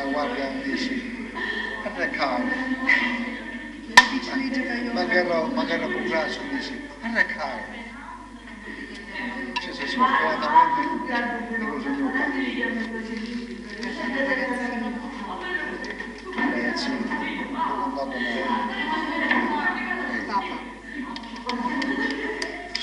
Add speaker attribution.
Speaker 1: guardia dici, arrecare. Magari un braccio dici, arrecare. Cioè se sfortunatamente devo giocare. Ragazzini, sono andato